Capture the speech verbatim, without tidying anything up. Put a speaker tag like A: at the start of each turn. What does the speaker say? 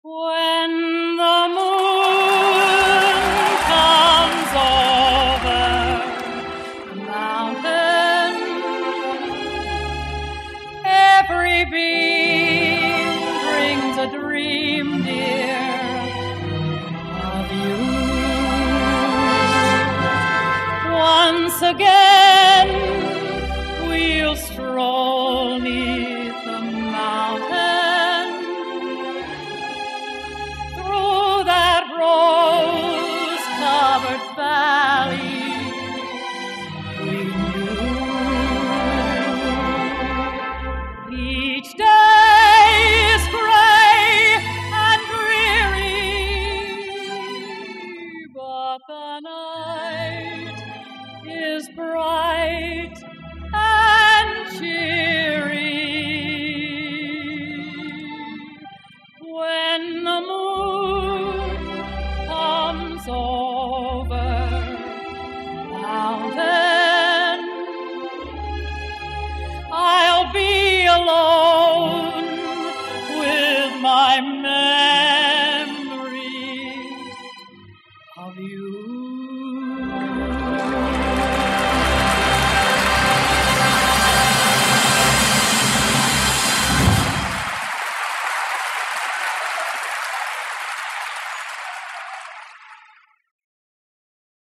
A: When the moon comes over the mountain, every beam brings a dream near of you. Once again we'll stroll 'neath the mountain, through that rose-covered valley we knew. Each day is gray and dreary, but the night is bright and cheery. When the moon comes over